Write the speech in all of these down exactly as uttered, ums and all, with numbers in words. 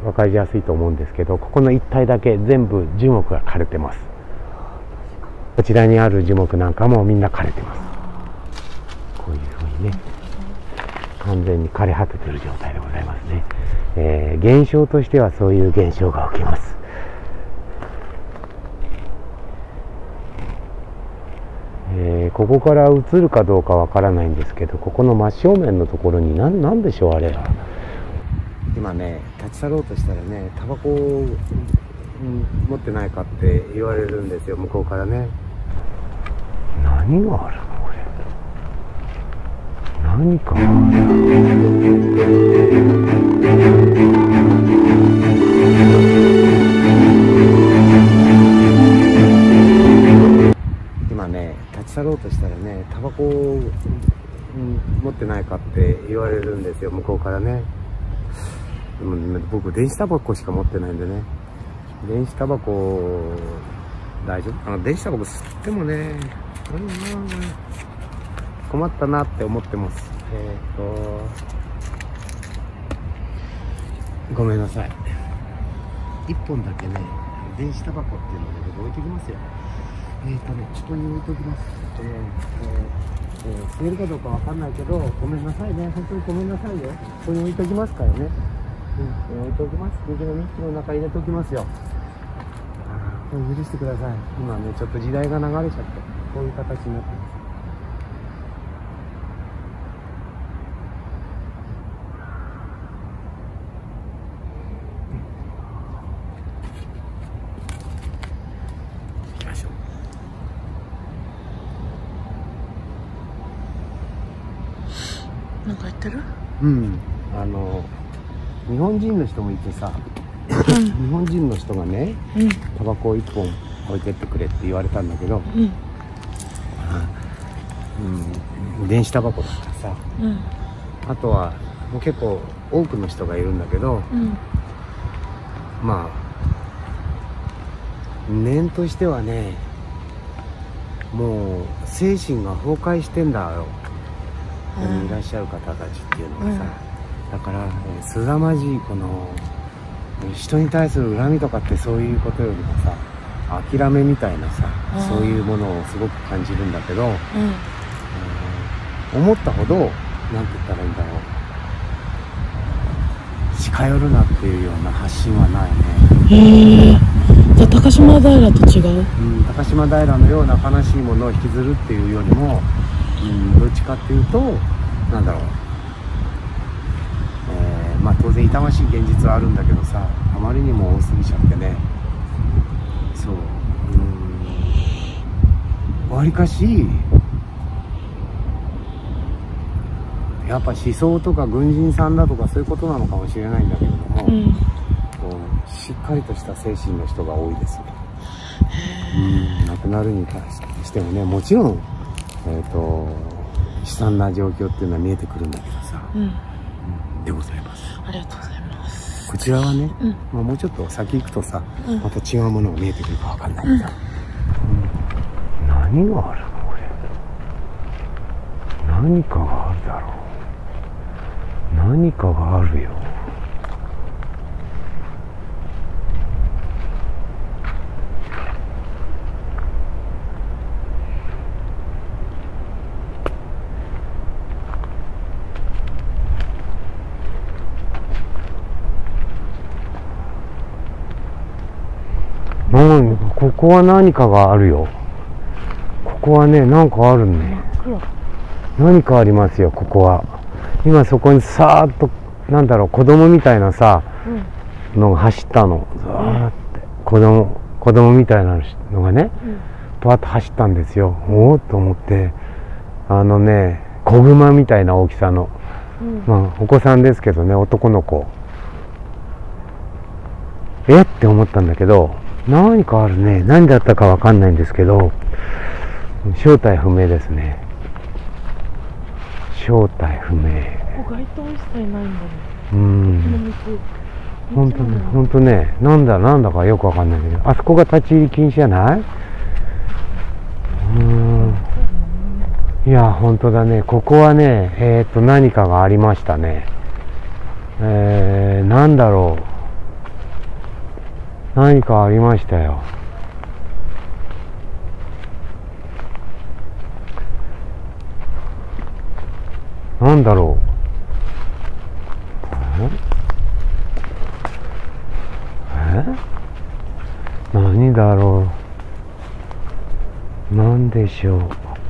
分かりやすいと思うんですけど、ここの一帯だけ全部樹木が枯れてます。こちらにある樹木なんかもみんな枯れてます。こういうふうにね、完全に枯れ果ててる状態でございますね。えー、現象としてはそういう現象が起きます。えー、ここから映るかどうかわからないんですけど、ここの真正面のところに何、なんでしょうあれは。今ね、立ち去ろうとしたらね、タバコを、うん、持ってないかって言われるんですよ、向こうからね。何があるのこれ。何かがある。今ね、立ち去ろうとしたらね、タバコを、うん、持ってないかって言われるんですよ、向こうからね。でも僕電子タバコしか持ってないんでね、電子タバコ大丈夫かな。電子タバコ吸ってもね、うん、困ったなって思ってます。えっとごめんなさい、いっぽんだけね電子タバコっていうので置いときますよ。えっとね、ここに置いときます。えっとね、えーえー、吸えるかどうかわかんないけど、ごめんなさいね、本当にごめんなさいよ。ここに置いときますからね。うん、置いておきます。右のミッキーの中入れておきますよ。あー、許してください。今ね、ちょっと時代が流れちゃって、こういう形になってます。行きましょう。なんか言ってる？ うん、あの日本人の人もいてさ、うん、日本人の人がね、うん、タバコをいっぽん置いてってくれって言われたんだけど、うん、うん、電子タバコだからさ、うん、あとはもう結構多くの人がいるんだけど、うん、まあ念としてはね、もう精神が崩壊してんだよ、ここにいらっしゃる方たちっていうのはさ、うん、だからすさまじいこの人に対する恨みとかってそういうことよりもさ、諦めみたいなさ、そういうものをすごく感じるんだけど、うん、思ったほどなんて言ったらいいんだろう、近寄るなっていうような発信はないね。 へえ。じゃあ高島平と違う？ うん、高島平のような悲しいものを引きずるっていうよりも、うん、どっちかっていうとなんだろう、えー、まあ当然痛ましい現実はあるんだけどさ、あまりにも多すぎちゃってね、そう、うん、わりかしやっぱ思想とか軍人さんだとかそういうことなのかもしれないんだけれども、うん、こうしっかりとした精神の人が多いですよ。うん、亡くなるに対してもね、もちろん、えーと、悲惨な状況っていうのは見えてくるんだけどさ、うんうん、でございます。 ありがとうございます。 こちらはね、うん、まあもうちょっと先行くとさ、うん、また違うものが見えてくるかわかんないけど、うんうん、何があるのこれ。何かがあるだろう。何かがあるよ。何、ここは何かがあるよ。ここはね、なんかあるね。何かありますよ、ここは。今そこにさーっと、なんだろう、子供みたいなさ、うん、のが走ったの。ザーって。子供、子供みたいなのがね、うん、パーッと走ったんですよ。おおっと思って、あのね、子熊みたいな大きさの。うん、まあ、お子さんですけどね、男の子。えって思ったんだけど、何かあるね。何だったかわかんないんですけど、正体不明ですね。正体不明。 ここ街灯一切ないんだね。 うん。本当ね、本当ね、なんだなんだかよくわかんないけど、あそこが立ち入り禁止じゃない？うーん。いや、本当だね。ここはね、えっと何かがありましたね。えー、なんだろう。 何かありましたよ。なんだろう。え？え？何だろう。なんでしょう。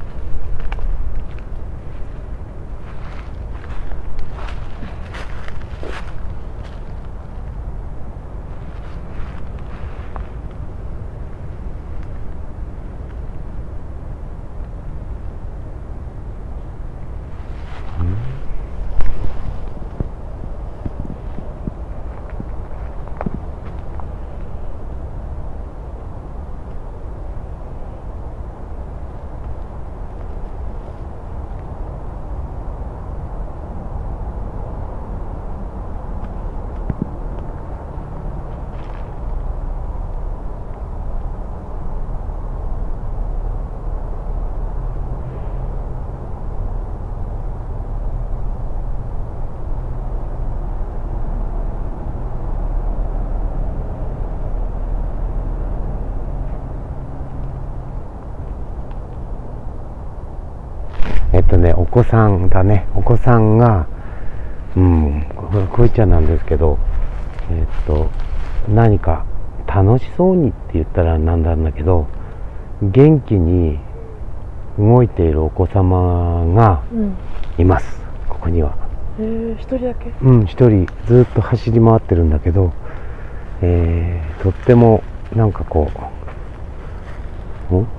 えっとね、お子さんだね。お子さんが、うん、これ、こいちゃんなんですけど、えっと、何か楽しそうにって言ったらなんなんだけど、元気に動いているお子様がいます、うん、ここには。 へえ、一人だけ？ うん、一人ずっと走り回ってるんだけど、えー、とってもなんかこう、ん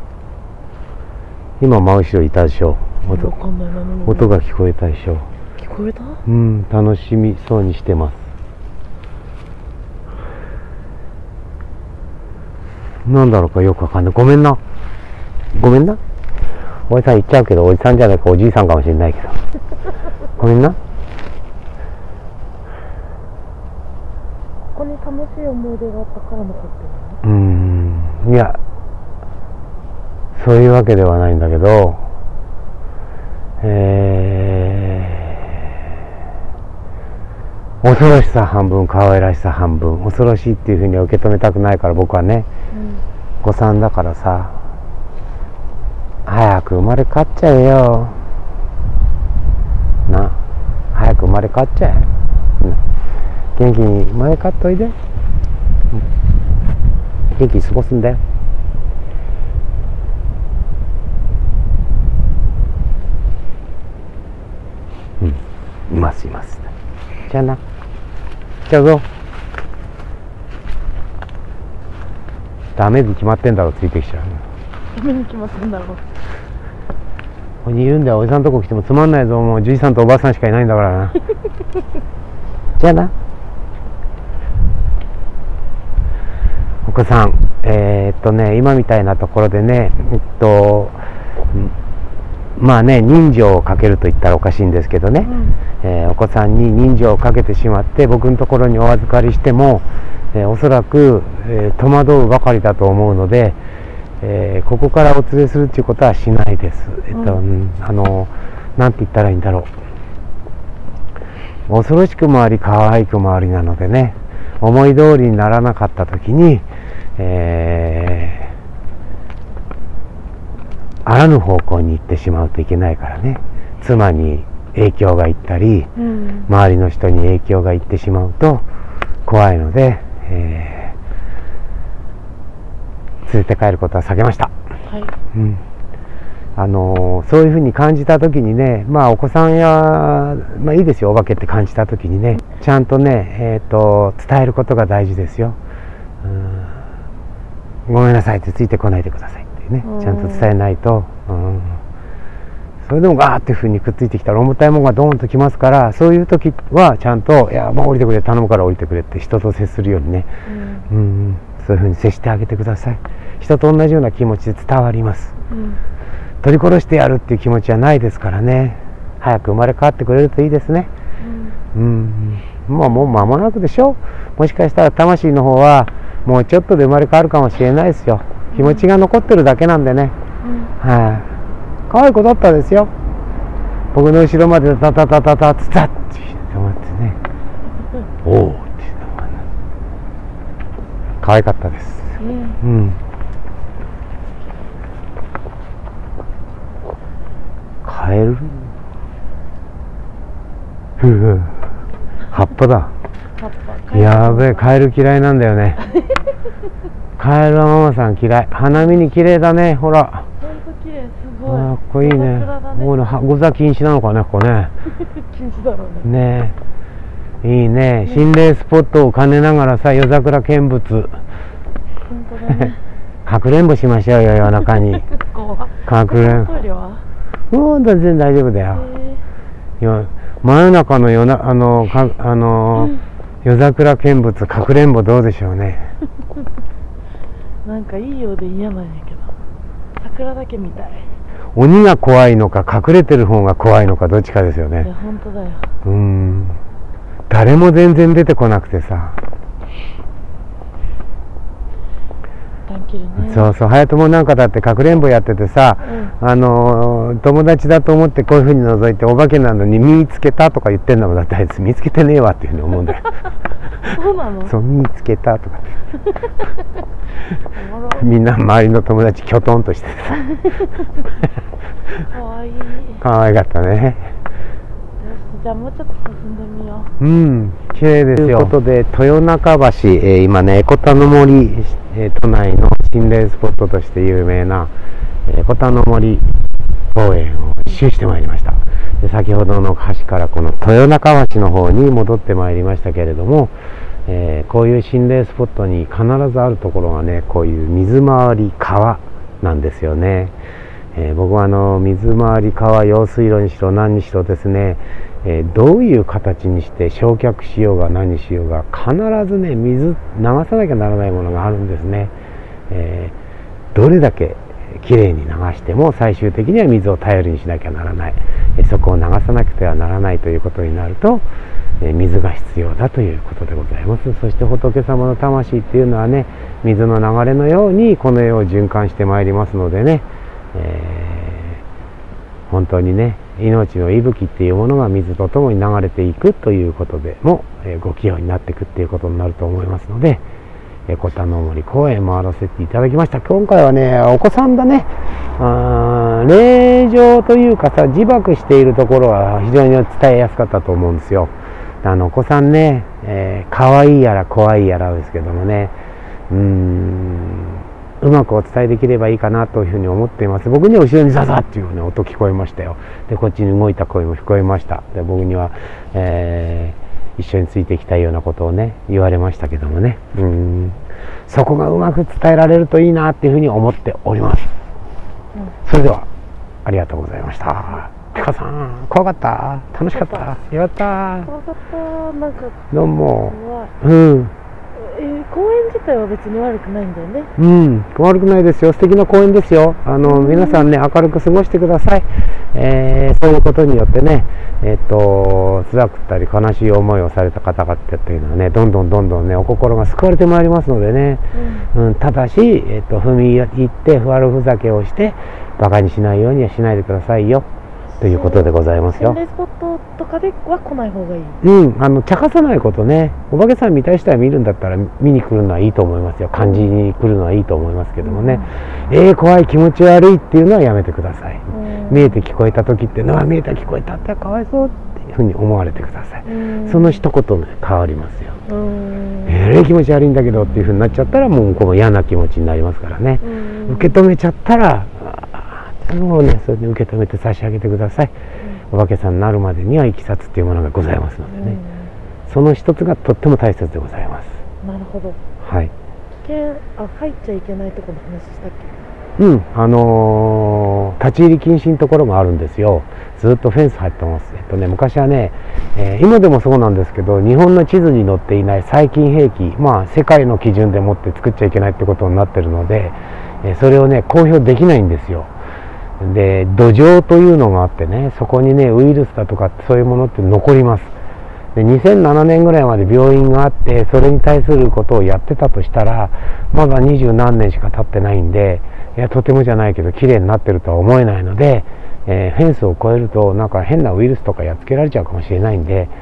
今真後ろいたでしょ。音、 わかんないな、何も。 音が聞こえたでしょ。 聞こえた？ うん、楽しみそうにしてます。なんだろうかよくわかんない。ごめんな。ごめんな。おじさん言っちゃうけど、おじさんじゃないかおじいさんかもしれないけど。ごめんな。 ここに楽しい思い出があったから残ってるの？ うーん、いや、そういうわけではないんだけど、えー、恐ろしさ半分、可愛らしさ半分、恐ろしいっていうふうには受け止めたくないから僕はね、うん、お子さんだからさ、早く生まれ変わっちゃえよ。な、早く生まれ変わっちゃえ。な、元気に生まれ変わっといで。うん、元気に過ごすんだよ。いますいます。じゃあな。じゃあぞ。ダメに決まってんだろ、ついてきちゃう。 ダメに決まってんだろ。 ここにいるんだよ。おじさんとこ来てもつまんないぞ。もうじいさんとおばあさんしかいないんだからな。じゃあな。お子さん、えー、っとね、今みたいなところでね、えっと、まあね、人情をかけると言ったらおかしいんですけどね、うん、えー、お子さんに人情をかけてしまって僕のところにお預かりしても、えー、おそらく、えー、戸惑うばかりだと思うので、えー、ここからお連れするっていうことはしないです。えっと、うん、あのなんて言ったらいいんだろう。恐ろしくもあり可愛くもありなのでね、思い通りにならなかった時に、えーあらぬ方向に行ってしまうといけないからね。妻に影響がいったり、うん、周りの人に影響がいってしまうと怖いので、えー、連れて帰ることは避けました。はい、うん、あのー、そういうふうに感じた時にね、まあお子さんや、まあいいですよ、お化けって感じた時にね、ちゃんとね、えーと、伝えることが大事ですよ。うん、ごめんなさいってついてこないでください。ね、ちゃんと伝えないと、うん、それでもガーっていうふうにくっついてきたら重たいものがドーンときますから、そういう時はちゃんと「いや、まあ降りてくれ、頼むから降りてくれ」って人と接するようにね、うん、うん、そういうふうに接してあげてください。人と同じような気持ちで伝わります、うん、取り殺してやるっていう気持ちはないですからね。早く生まれ変わってくれるといいですね。うん、うん、まあもう間もなくでしょ。もしかしたら魂の方はもうちょっとで生まれ変わるかもしれないですよ。気持ちが残ってるだけなんでね、うん、はい、可愛い子だったですよ。僕の後ろまでタタタタタツタッって止まってね、おおって可愛かったです。 うん、 うん、カエル、ふふ、葉っぱだ。 葉っぱ。 やべえ、カエル嫌いなんだよね。カエルはママさん嫌い。花見に綺麗だね、ほら。 ほんと綺麗、すごい。 かっこいいね。もうね、ゴザ禁止なのかね、ここね。 禁止だろうね。 ねえ、いいね。心霊スポットを兼ねながらさ、夜桜見物。 本当だね。 かくれんぼしましょうよ、夜中に。かくれんぼ。もう全然大丈夫だよ。よ真夜中の夜なあのかあの、うん、夜桜見物かくれんぼどうでしょうね。 なんかいいようで嫌なんやけど、桜だけ見たい。 鬼が怖いのか隠れてる方が怖いのかどっちかですよね。 いや本当だよ。 うん。誰も全然出てこなくてさ。 ね、 そうそう、隼人もなんかだってかくれんぼやっててさ、うん、あの友達だと思ってこういうふうに覗いてお化けなのに見つけたとか言ってんだもん。だってあいつ見つけてねえわっていうふうに思うんだよ。 そうなの？ そう見つけたとかってみんな周りの友達きょとんとしてさかわいい。 かわいかったね。 じゃあもうちょっと進んでみよう。うん、綺麗ですよ。ということで豊中橋、えー、今ねエコタの森、えー、都内の心霊スポットとして有名なエコタの森公園を一周してまいりました。で先ほどの橋からこの豊中橋の方に戻ってまいりましたけれども、えー、こういう心霊スポットに必ずあるところがね、こういう水回り川なんですよね。えー、僕はあの水回り川、用水路にしろ何にしろですね、えー、どういう形にして焼却しようが何しようが必ずね水流さなきゃならないものがあるんですね。えー、どれだけきれいに流しても最終的には水を頼りにしなきゃならない、えー、そこを流さなくてはならないということになると、えー、水が必要だということでございます。そして仏様の魂っていうのはね、水の流れのようにこの世を循環してまいりますのでね、えー、本当にね命の息吹っていうものが水とともに流れていくということでも、えー、ご起用になっていくっていうことになると思いますので、エコタの森公園回らせていただきました。今回はねお子さんだね、あ霊場というかさ自爆しているところは非常に伝えやすかったと思うんですよ。あのお子さんね、えー、可愛いやら怖いやらですけどもね、うーんうまくお伝えできればいいかなというふうに思っています。僕には後ろにザザッっていう、ね、音聞こえましたよ。でこっちに動いた声も聞こえました。で僕には、えー、一緒についていきたいようなことをね言われましたけどもね、うーんそこがうまく伝えられるといいなっていうふうに思っております。うん、それではありがとうございました。ペカさん怖かった？楽しかった？やったー。 怖かった。なんかどうも。うん。 えー、公園自体は別に悪くないんだよね。 うん、悪くないですよ。素敵な公園ですよ。あの、うん、皆さんね明るく過ごしてください。えー、そういうことによってね、えっと辛くったり悲しい思いをされた方々っていうのはね、どんどんどんどんねお心が救われてまいりますのでね。うん、うん、ただし、えっと踏み入って悪ふざけをしてバカにしないようにはしないでくださいよ。ということでございますよ。 心霊スポットとかでは来ない方がいい。 うん、あの茶化さないことね。お化けさん見たい人は見るんだったら見に来るのはいいと思いますよ。感じに来るのはいいと思いますけどもね。うん、えー、怖い気持ち悪いっていうのはやめてください。うん、見えて聞こえた時っていうのは見えた聞こえたってかわいそうっていうふうに思われてください。うん、その一言で変わりますよ。うん、えー、気持ち悪いんだけどっていうふうになっちゃったらもうこの嫌な気持ちになりますからね。うん、受け止めちゃったらもうね、それで受け止めて差し上げてください。うん、お化けさんになるまでにはいきさつっていうものがございますのでね、うん、その一つがとっても大切でございます。 なるほど。 はい。 危険、あ、入っちゃいけないところの話したっけ？うん、あのー、立ち入り禁止のところがあるんですよ。ずっとフェンス入ってます。えっとね、昔はね、えー、今でもそうなんですけど、日本の地図に載っていない細菌兵器、まあ世界の基準でもって作っちゃいけないってことになってるので、えー、それをね公表できないんですよ。で土壌というのがあってね、そこにねウイルスだとかそういうものって残ります。でにせんななねんぐらいまで病院があってそれに対することをやってたとしたらまだ二十何年しか経ってないんで、いやとてもじゃないけど綺麗になってるとは思えないので、えー、フェンスを越えるとなんか変なウイルスとかやっつけられちゃうかもしれないんで、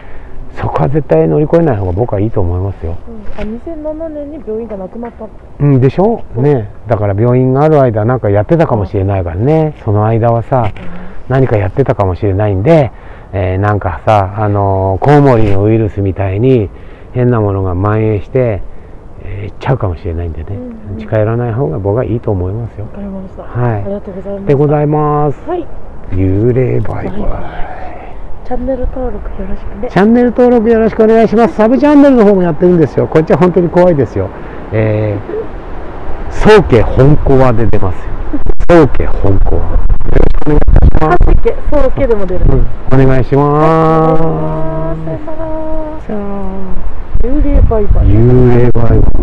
そこは絶対乗り越えない方が僕はいいと思いますよ。 うん、あ、にせんななねんに病院がなくなったの。 うんでしょね。だから病院がある間なんかやってたかもしれないからね。その間はさ、何かやってたかもしれないんで、えー、なんかさ、あのー、コウモリのウイルスみたいに変なものが蔓延して、えー、いっちゃうかもしれないんでね、うんうん、近寄らない方が僕はいいと思いますよ。 わかりました。 はい。 ありがとうございます。 でございます。 はい。 幽霊バイバイ。バイバイ。 チャンネル登録よろしくね。 チャンネル登録よろしくお願いします。サブチャンネルの方もやってるんですよ。こっちは本当に怖いですよ。えー、宗家本コアで出ますよ。宗家本コア。よろしくお願いします。 宗家でも出る、 うん。お願いします。 さよなら。幽霊バイバイ。 幽霊バイバイ。